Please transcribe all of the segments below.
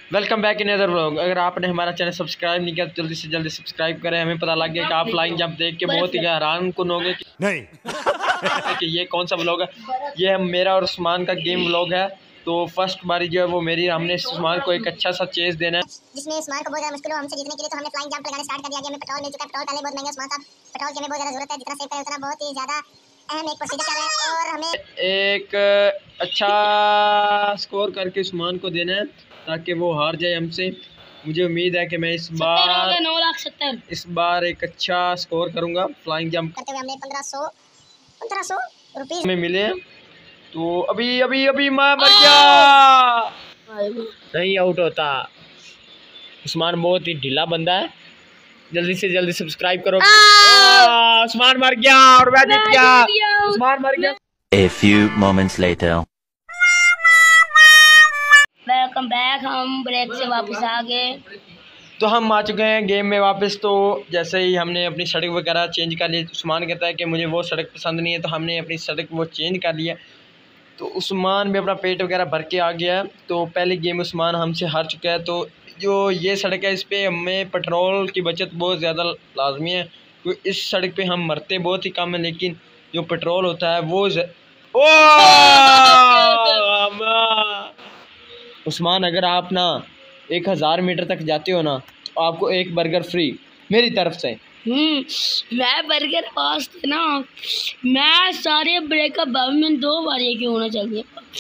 Welcome back in other vlog. अगर आपने हमारा चैनल सब्सक्राइब नहीं किया तो जल्दी से जल्दी सब्सक्राइब करें। हमें पता लग गया कि आप फ्लाइंग जंप देख के बहुत ही हैरान कुन हो गए कि ये कौन सा व्लॉग है। ये मेरा और उस्मान का गेम व्लॉग है। तो फर्स्ट बारी जो है वो मेरी, हमने उस्मान को एक अच्छा सा चेस देना है जिसमें उस्मान को बहुत ज़्यादा मुश्किल हो हमसे जीतने के लिए। तो हमने फ्लाइंग जंप लगाना स्टार्ट कर दिया। हमें पेट्रोल मिल चुका है। पेट्रोल पहले बहुत महंगा उस्मान साहब, पेट्रोल की हमें बहुत ज़्यादा जरूरत है। जितना सेव करें उतना बहुत ही ज़्यादा अहम एक प्रोसीजर कर रहे हैं और हमें एक अच्छा स्कोर करके उस्मान को देना है ताकि वो हार जाए हमसे। मुझे उम्मीद है कि मैं इस बार एक अच्छा स्कोर करूंगा। फ्लाइंग जंप करते हुए हमने 1500 रुपीज़ में मिले हैं। तो अभी अभी अभी मैं मर गया, नहीं आउट होता। उस्मान बहुत ही ढीला बंदा है। जल्दी से जल्दी सब्सक्राइब करो। उस्मान मर गया और मैं जीत गया। उस्मान मर गया। A few moments later. Welcome back. हम ब्रेक से वापस आ गए। तो हम आ चुके हैं गेम में वापस। तो जैसे ही हमने अपनी सड़क वगैरह चेंज कर ली, उस्मान कहता है कि मुझे वो सड़क पसंद नहीं है, तो हमने अपनी सड़क वो चेंज कर लिया। तो उस्मान भी अपना पेट वगैरह भर के आ गया है। तो पहली गेम उस्मान हमसे हार चुका है। तो जो ये सड़क है इस पर हमें पेट्रोल की बचत बहुत ज़्यादा लाजमी है, क्योंकि इस सड़क पे हम मरते बहुत ही कम है, लेकिन जो पेट्रोल होता है वो उस्मान अगर आप ना 1000 मीटर तक जाते हो ना तो आपको एक बर्गर फ्री मेरी तरफ से। मैं बर्गर पास थे ना, मैं सारे ब्रेकअप में 2 बार ये क्यों होना चाहिए।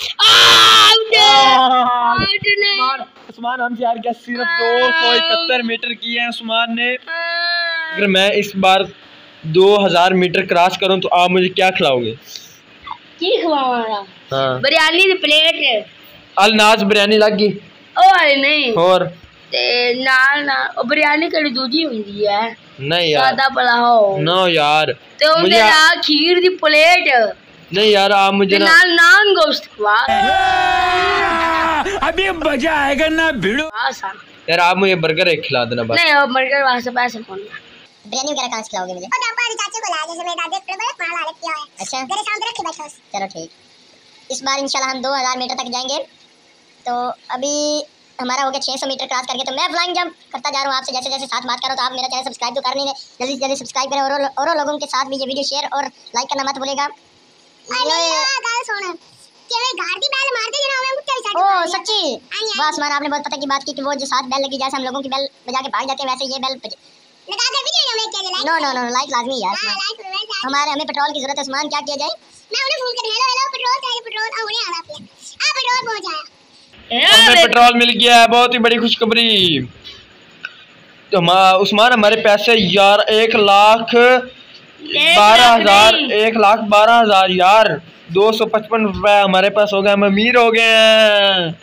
उस्मान हमसे हार गया। सिर्फ 271 मीटर किए हैं उस्मान ने। अगर मैं इस बार 2000 मीटर क्रॉस करूं तो आप मुझे क्या खिलाओगे? हाँ। बिरयानी की प्लेट है। अलनाज बिरयानी लग गई ओए नहीं और ना बिरयानी कड़ी दूजी हुंदी है। नहीं यार, सादा पुलाव नो यार, तो मुझे खीर दी प्लेट नहीं यार। आप मुझे नान गोश्त अभी मजा आएगा ना भिड़ो। यार आप मुझे बर्गर एक खिला देना बस। नहीं बर्गर वहाँ से पैसे कौन बिरयानी वगैरह कहाँ से खिलाओगे मुझे? चाचे को लाया, जैसे मेरे दादी बड़े माल आले किया है। अच्छा मेरे सामने रख के बैठो। चलो ठीक, इस बार इंशाल्लाह हम 2000 मीटर तक जाएंगे। तो अभी हमारा हो गया 600 मीटर क्रॉस करके। तो मैं फ्लाइंग जंप करता जा रहा हूँ आपसे जैसे जैसे साथ बात करो। तो आप मेरा चैनल सब्सक्राइब तो कर नहीं है, जल्दी से जल्दी सब्सक्राइब करें और लोगों के साथ भी ये वीडियो शेयर और लाइक करना मत भूलिएगा। ओ सच्ची बस मान आपने बहुत पता की बात की कि वो जो साथ बेल लगी, जैसे हम लोगों की बेल बजा के भाग जाते हैं वैसे ये बेल नो लाइक लाजमी यार। हमें पेट्रोल की जरूरत है। उस्मान क्या किया जाए? मैं उन्हें फोन कर हेलो पेट्रोल चाहिए, पेट्रोल आ रहा है। पेट्रोल पहुंच आया, हमें पेट्रोल मिल गया है। बहुत ही बड़ी खुशखबरी। तो उस्मान हमारे पैसे यार 1,12,000 यार 255 रुपए हमारे पास हो गए। हम अमीर हो गए हैं।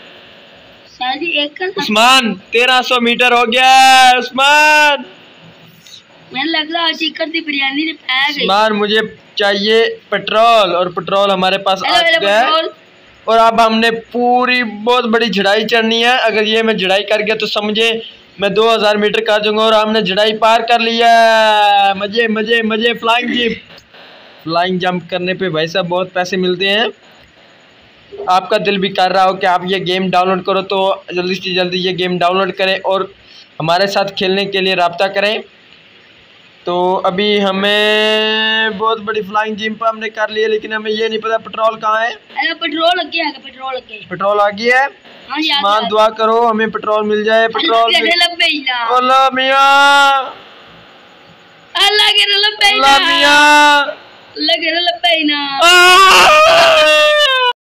उस्मान 1300 मीटर हो गया है। उस्मान लग रहा चिकन की बिरयानी ने पैक है। उस्मान मुझे चाहिए पेट्रोल और पेट्रोल हमारे पास आ गया है। और अब हमने पूरी बहुत बड़ी चढ़ाई चढ़नी है। अगर ये मैं चढ़ाई कर गया तो समझे मैं 2000 मीटर का जाऊंगा। और हमने चढ़ाई पार कर लिया है। मजे मजे मजे। फ्लाइंग जंप करने पे भाई साहब बहुत पैसे मिलते हैं। आपका दिल भी कर रहा हो कि आप ये गेम डाउनलोड करो तो जल्दी से जल्दी ये गेम डाउनलोड करें और हमारे साथ खेलने के लिए रब्ता करें। तो अभी हमें बहुत बड़ी फ्लाइंग जंप हमने कर ली है, लेकिन हमें ये नहीं पता पेट्रोल कहाँ है। पेट्रोल लग गया है, पेट्रोल आ गया है। मान दुआ करो हमें पेट्रोल मिल जाए। पेट्रोल अल्लाह मियां